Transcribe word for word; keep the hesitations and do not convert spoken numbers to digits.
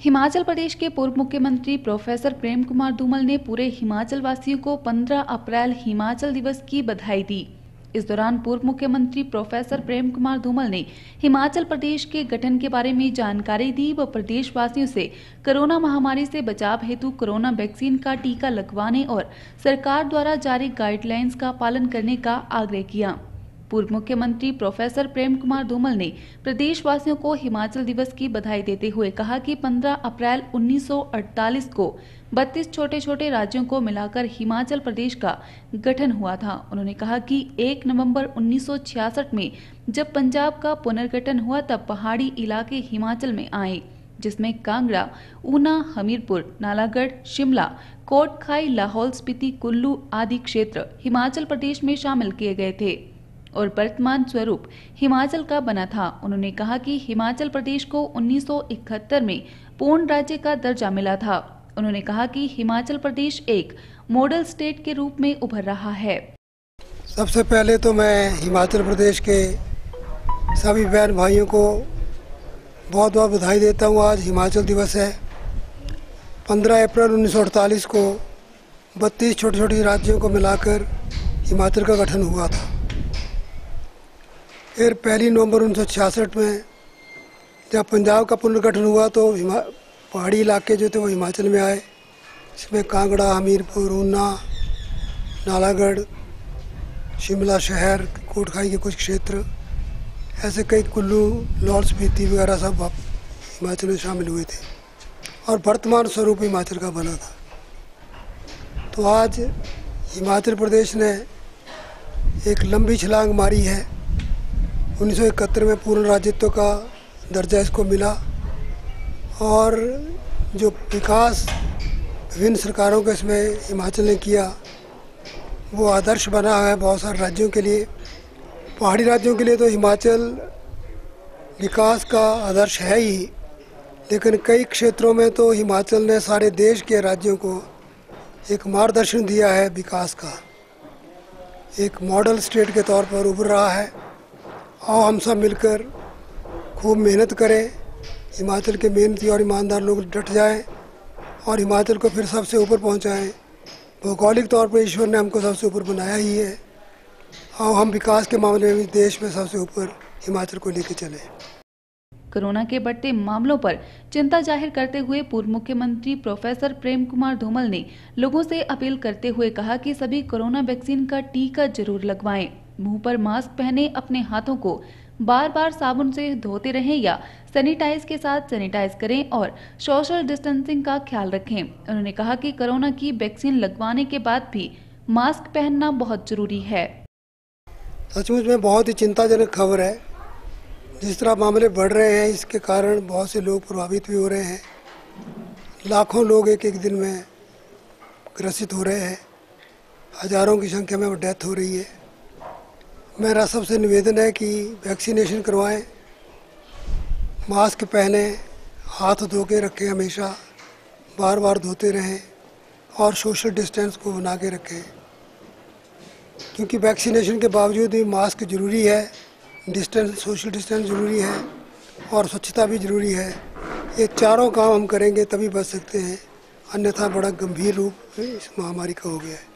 हिमाचल प्रदेश के पूर्व मुख्यमंत्री प्रोफेसर प्रेम कुमार धूमल ने पूरे हिमाचल वासियों को पंद्रह अप्रैल हिमाचल दिवस की बधाई दी। इस दौरान पूर्व मुख्यमंत्री प्रोफेसर प्रेम कुमार धूमल ने हिमाचल प्रदेश के गठन के बारे में जानकारी दी व प्रदेशवासियों से कोरोना महामारी से बचाव हेतु कोरोना वैक्सीन का टीका लगवाने और सरकार द्वारा जारी गाइडलाइंस का पालन करने का आग्रह किया। पूर्व मुख्यमंत्री प्रोफेसर प्रेम कुमार धूमल ने प्रदेशवासियों को हिमाचल दिवस की बधाई देते हुए कहा कि पंद्रह अप्रैल उन्नीस सौ अड़तालीस को बत्तीस छोटे छोटे राज्यों को मिलाकर हिमाचल प्रदेश का गठन हुआ था। उन्होंने कहा कि एक नवंबर उन्नीस सौ छियासठ में जब पंजाब का पुनर्गठन हुआ तब पहाड़ी इलाके हिमाचल में आए, जिसमें कांगड़ा, ऊना, हमीरपुर, नालागढ़, शिमला, कोटखाई, लाहौल स्पीति, कुल्लू आदि क्षेत्र हिमाचल प्रदेश में शामिल किए गए थे और वर्तमान स्वरूप हिमाचल का बना था। उन्होंने कहा कि हिमाचल प्रदेश को उन्नीस सौ इकहत्तर में पूर्ण राज्य का दर्जा मिला था। उन्होंने कहा कि हिमाचल प्रदेश एक मॉडल स्टेट के रूप में उभर रहा है। सबसे पहले तो मैं हिमाचल प्रदेश के सभी बहन भाइयों को बहुत बहुत बधाई देता हूँ। आज हिमाचल दिवस है। पंद्रह अप्रैल उन्नीस सौ अड़तालीस को बत्तीस छोटे छोटे राज्यों को मिलाकर हिमाचल का गठन हुआ था। फिर पहली नवंबर उन्नीस सौ छियासठ में जब पंजाब का पुनर्गठन हुआ तो पहाड़ी इलाके जो थे वो हिमाचल में आए, इसमें कांगड़ा, हमीरपुर, ऊना, नालागढ़, शिमला शहर, कोटखाई के कुछ क्षेत्र, ऐसे कई कुल्लू, लाहौल स्पीति वगैरह सब हिमाचल में शामिल हुए थे और वर्तमान स्वरूप हिमाचल का बना था। तो आज हिमाचल प्रदेश ने एक लंबी छलांग मारी है। उन्नीस सौ इकहत्तर में पूर्ण राज्यत्व का दर्जा इसको मिला और जो विकास विभिन्न सरकारों के इसमें हिमाचल ने किया वो आदर्श बना है बहुत सारे राज्यों के लिए। पहाड़ी राज्यों के लिए तो हिमाचल विकास का आदर्श है ही, लेकिन कई क्षेत्रों में तो हिमाचल ने सारे देश के राज्यों को एक मार्गदर्शन दिया है विकास का। एक मॉडल स्टेट के तौर पर उभर रहा है। और हम सब मिलकर खूब मेहनत करें, हिमाचल के मेहनती और ईमानदार लोग डट जाएं और हिमाचल को फिर सबसे ऊपर पहुंचाएं। भौगोलिक तौर पर ईश्वर ने हमको सबसे ऊपर बनाया ही है और हम विकास के मामले में देश में सबसे ऊपर हिमाचल को लेकर चले। कोरोना के बढ़ते मामलों पर चिंता जाहिर करते हुए पूर्व मुख्यमंत्री प्रोफेसर प्रेम कुमार धूमल ने लोगों से अपील करते हुए कहा कि सभी कोरोना वैक्सीन का टीका जरूर लगवाएं, मुंह पर मास्क पहने, अपने हाथों को बार बार साबुन से धोते रहें या सैनिटाइज के साथ सैनिटाइज करें और सोशल डिस्टेंसिंग का ख्याल रखें। उन्होंने कहा कि कोरोना की वैक्सीन लगवाने के बाद भी मास्क पहनना बहुत जरूरी है। सचमुच में बहुत ही चिंताजनक खबर है। जिस तरह मामले बढ़ रहे हैं इसके कारण बहुत से लोग प्रभावित भी हो रहे हैं। लाखों लोग एक एक दिन में ग्रसित हो रहे हैं, हजारों की संख्या में डेथ हो रही है। मेरा सबसे निवेदन है कि वैक्सीनेशन करवाएं, मास्क पहने, हाथ धो के रखें, हमेशा बार बार धोते रहें और सोशल डिस्टेंस को बना के रखें, क्योंकि वैक्सीनेशन के बावजूद भी मास्क ज़रूरी है, डिस्टेंस सोशल डिस्टेंस ज़रूरी है और स्वच्छता भी ज़रूरी है। ये चारों काम हम करेंगे तभी बच सकते हैं, अन्यथा बड़ा गंभीर रूप इस महामारी का हो गया है।